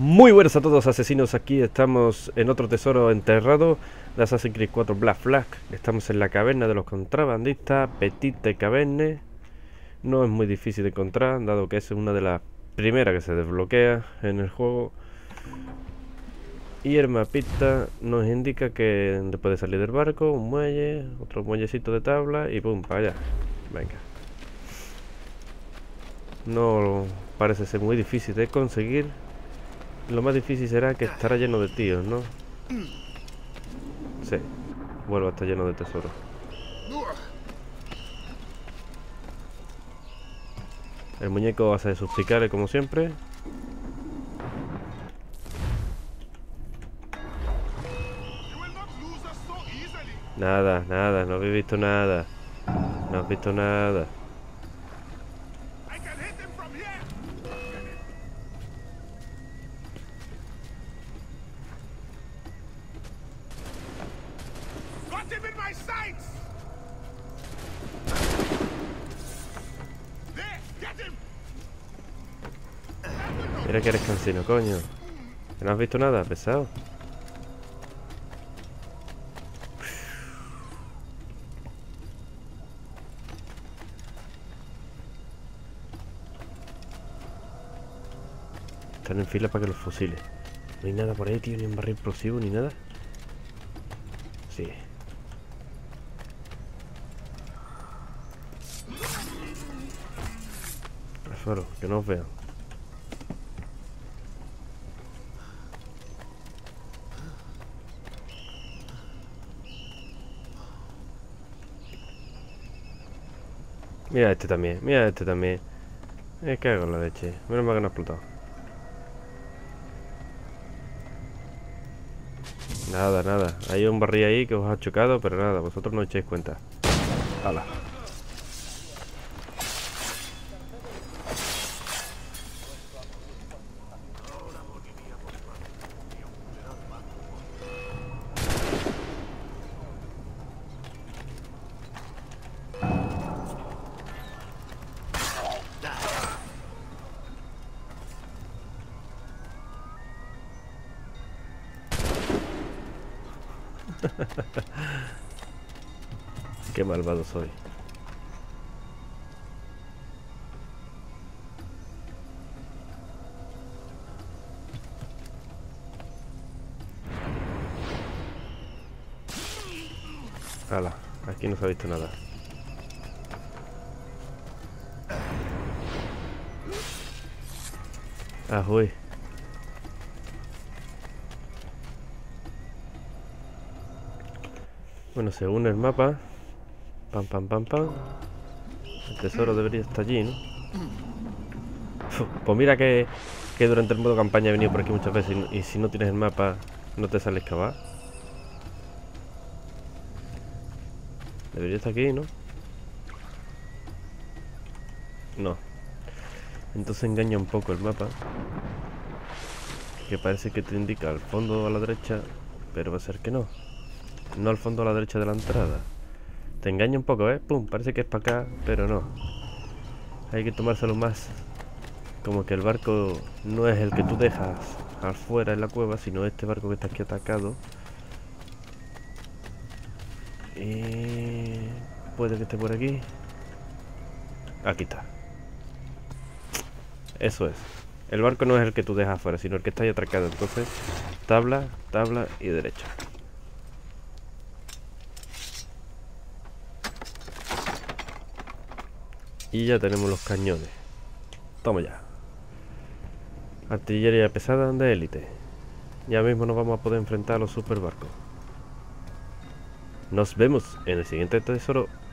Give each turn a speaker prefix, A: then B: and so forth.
A: Muy buenas a todos, asesinos. Aquí estamos en otro tesoro enterrado de Assassin's Creed 4 Black Flag. Estamos en la caverna de los contrabandistas, Petite Caverne. No es muy difícil de encontrar, dado que es una de las primeras que se desbloquea en el juego. Y el mapita nos indica que después de salir del barco, un muelle, otro muellecito de tabla y pum, para allá. Venga. No parece ser muy difícil de conseguir. Lo más difícil será que estará lleno de tíos, ¿no? Sí, vuelvo a estar lleno de tesoros. El muñeco hace sus picares como siempre. Nada, nada, no habéis visto nada. No has visto nada. Mira que eres cansino, coño. ¿Que no has visto nada, pesado? Están en fila para que los fusile. No hay nada por ahí, tío, ni un barril explosivo, ni nada. Sí. Al faro, que no os vean. Mira este también, mira este también. Me cago en la leche. Menos mal que no ha explotado. Nada, nada. Hay un barril ahí que os ha chocado, pero nada, vosotros no echáis cuenta. ¡Hala! Qué malvado soy. Hala, aquí no se ha visto nada. Ajuy. Bueno, según el mapa, pam, pam, pam, pam, el tesoro debería estar allí, ¿no? Pues mira que durante el modo campaña he venido por aquí muchas veces y si no tienes el mapa no te sale excavar. Debería estar aquí, ¿no? No. Entonces engaña un poco el mapa, que parece que te indica al fondo a la derecha, pero va a ser que no. No al fondo a la derecha de la entrada. Te engaña un poco, ¿eh? Pum, parece que es para acá, pero no. Hay que tomárselo más como que el barco no es el que tú dejas afuera en la cueva, sino este barco que está aquí atacado. Y puede que esté por aquí. Aquí está. Eso es. El barco no es el que tú dejas afuera, sino el que está ahí atracado. Entonces, tabla, tabla y derecha. Y ya tenemos los cañones. Toma ya. Artillería pesada de élite. Ya mismo nos vamos a poder enfrentar a los superbarcos. Nos vemos en el siguiente tesoro.